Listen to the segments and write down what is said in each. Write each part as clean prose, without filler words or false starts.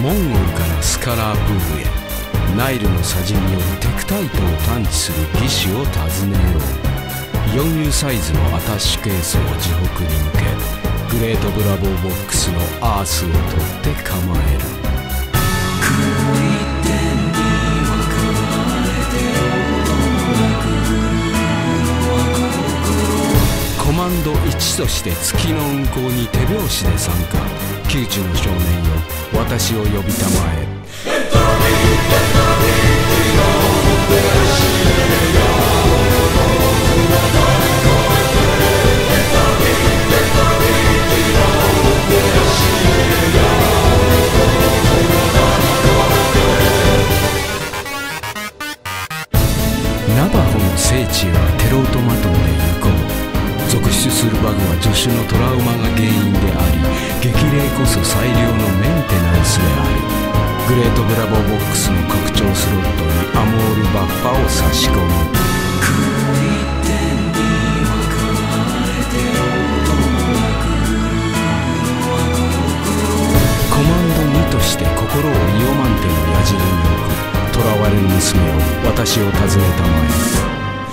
モンゴルからスカラープールへ、ナイルの砂塵によるテクタイトを探知する技師を訪ねよう。4U サイズのアタッシュケースを自北に向け、グレートブラボーボックスのアースを取って構える。コマンド1として月の運行に手拍子で参加。窮地の少年よ、私を呼びたまえ。ナバホの聖地へはテロートマトンで行こう。続出するバグは助手のトラウマが原因であり、激励こそ最良のメンテナンスである。グレートブラボーボックスの拡張スロットにアモールバッファを差し込む。コマンド2として心をイオマンテの矢尻に置く。囚われる娘を私を訪ねたまえ。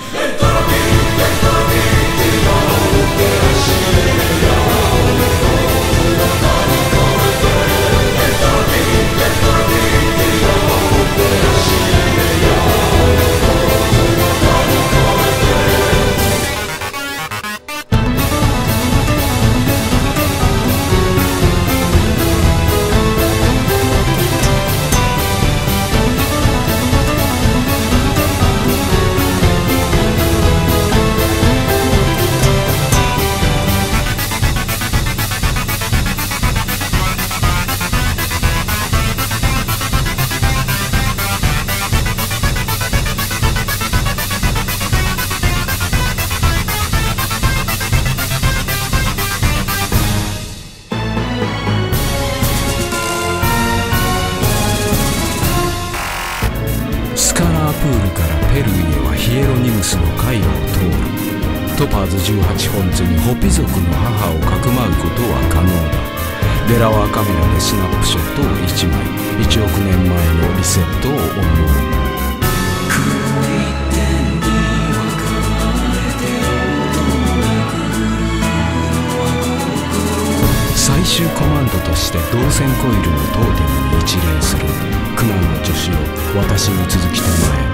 スカラープールからペルーへはヒエロニムスの回路を通る。トパーズ18本図にホピ族の母をかくまうことは可能だ。デラワーカメラでスナップショットを1枚、1億年前のリセットを思う。最終コマンドとして導線コイルのトーテムに一礼する。苦難の助手を私に続きたまえ。